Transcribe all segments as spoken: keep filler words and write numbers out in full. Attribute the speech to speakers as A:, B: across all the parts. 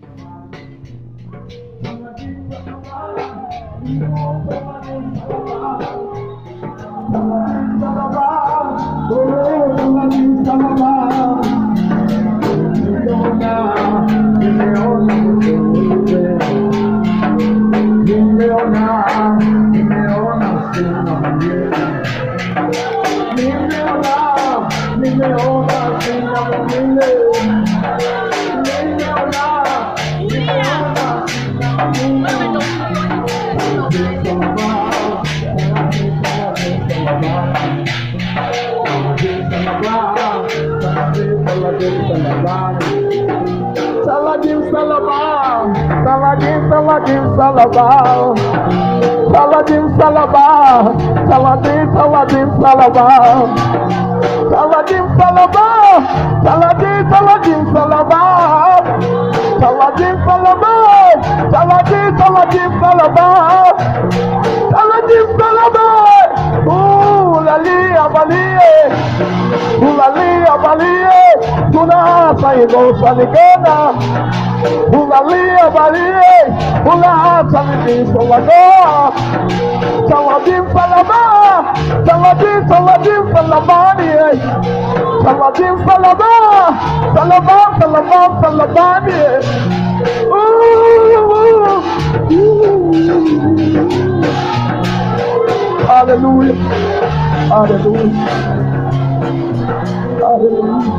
A: Saladim Salabal, Saladim Saladim Salabal, Saladim Salabal, Saladim Saladim Salabal, Saladim Salabal, Saladim Saladim Salabal, Saladim Salabal, Saladim Saladim Salabal, Saladim Salabal, Ooh, Lali Abaliye, Ooh, Lali Abaliye, Tuna Sayido Saligana, Ulalia Balie, Ula Salidi Salaga, Saladim Salama, Saladim Saladim Salamani, Saladim Salama, Salama, Salama, Salamani. Hallelujah, Hallelujah, Hallelujah.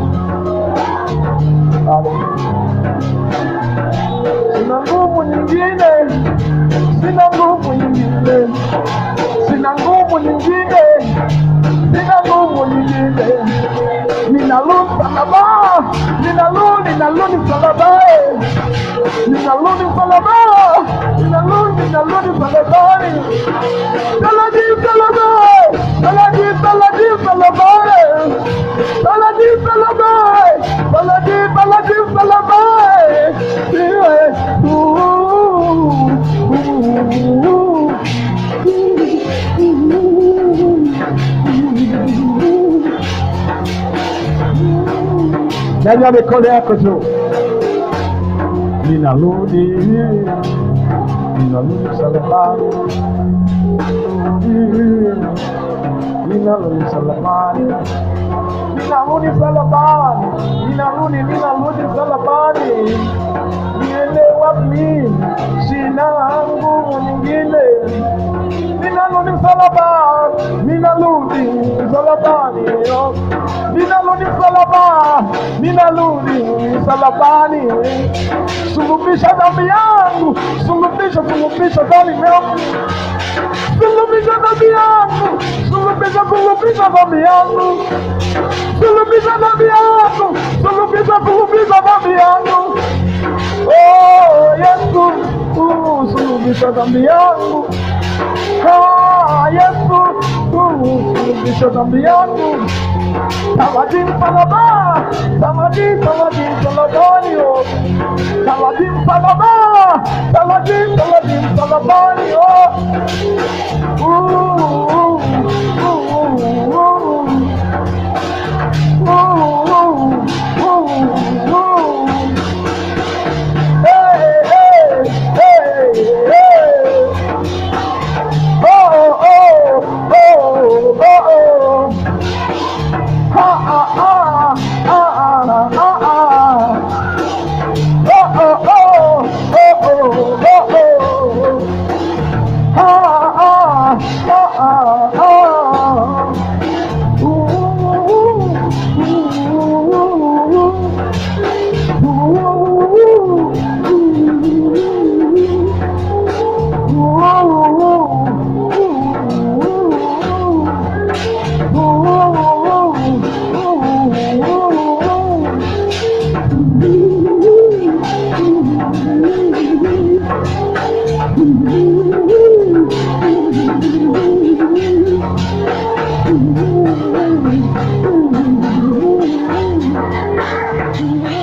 A: Sina nguvu nyingine, sina nguvu nyingine, sina nguvu nyingine, sina nguvu nyingine. Ninaluni salaba, ninaluni, ninaluni salaba, ninaluni salaba, ninaluni, ninaluni salaba. Saladi salaba, saladi saladi salaba, saladi salaba, saladi saladi salaba. Nyanyua mikono yako juu. Ninarudi, ninarudi salabani, ninarudi salabani, ninarudi salabani, ninarudi, ninarudi salabani. Niende wapi? Sina nguvu nyingine. Ninarudi salabani, ninarudi salabani, ninarudi salabani, ninarudi salabani. Sulubisha dhambi yangu, sulubisha, sulubisha dhambi yangu, sulubisha dhambi yangu, sulubisha, sulubisha dhambi yangu, sulubisha dhambi yangu, sulubisha, sulubisha dhambi yangu. Oh Yesu, uh, sulubisha dhambi yangu. Ah Yesu, uh, sulubisha dhambi yangu. Saladim Salaba, Saladim, Saladim Salabani, oh. Saladim Salaba, Saladim, Saladim Salabani, oh. Ooh, ooh, ooh, ooh, ooh, ooh, ooh. Hey, hey, hey, hey. Oh, oh, oh, oh, oh. Ha ah ah ah ah ah ah. Oh oh oh oh oh oh oh. Ha ah ah ah ah. Ooh ooh
B: Ooh.